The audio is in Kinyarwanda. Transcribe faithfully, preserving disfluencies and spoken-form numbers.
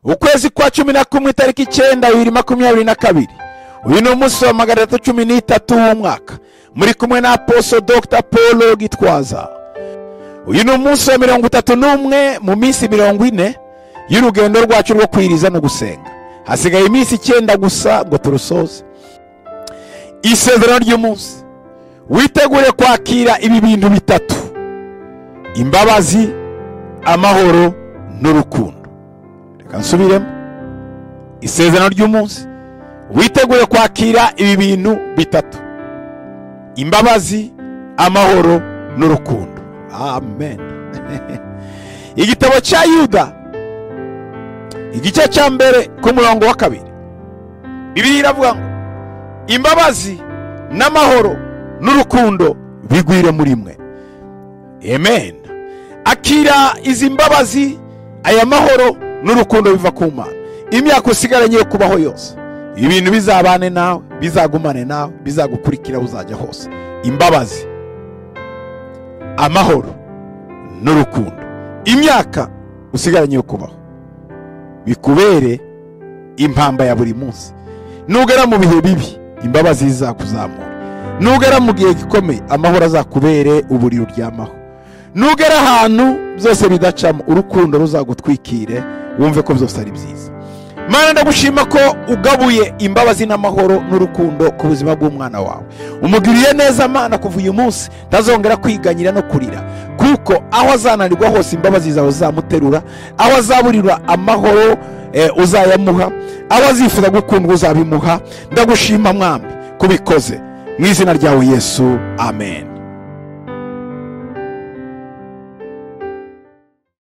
ukwezi kwa cumi na kumwe itariki icyenda bibiri makumyabiri na kabiri. Uyu ni umunsi wa magana atatu cumi n'itatu w'umwaka. Muri kumwe na Apostle Doctor Paul Gitwaza. Uyu ni umunsi wa mirongo itatu n'umwe mu minsi mirongo ine y'urugendo rwacu rwo kwiriza no gusenga. Hasigaye iminsi icyenda gusa ngo turusoze. Isezerano ry'umunsi, witegure kwakira ibi bintu bitatu: imbabazi, amahoro n'urukundo. Reka nsubiremo. Isezerano ry'umunsi, witegure kwakira ibi bintu bitatu: imbabazi, amahoro n'urukundo. Amen. Igitabo cya Yuda igice cya mbere ku murongo wa kabiri, Bibiliya iravuga ngo imbabazi n'amahoro n'urukundo bigwire muri mwe. Amen. Akira izi mbabazi, aya mahoro n'urukundo biva ku Mana. Imyaka usigaranye yo kubaho yose, ibintu bizabane nawe, bizagumane nawe, bizagukurikira uzajya hose. Imbabazi, amahoro n'urukundo, imyaka usigaranye yo kubaho bikubere impamba ya buri munsi. Nugera mu bihe bibi, imbabazi zizakuzamura. Nugera mu gihe gikomeye, amahoro azakubere uburiro ryamaho. Nugera ahantu byose bidacamo, urukundo ruzagutwikire, wumve ko byose ari byiza. Mana, ndagushima ko ugabuye imbabazi n'amahoro n'urukundo ku buzima bw'umwana wawe. Umugiriye neza Mana, kuva uyu munsi ntazongera kwiganyira no kurira, kuko aho azananirwa hose imbabazi zawe zamuterura, aho azaburira amahoro eh, uzayamuha, aho azifuza gukundwa uzabimuha. Ndagushima Mwami kubikoze mu izina ryawe Yesu. Amen.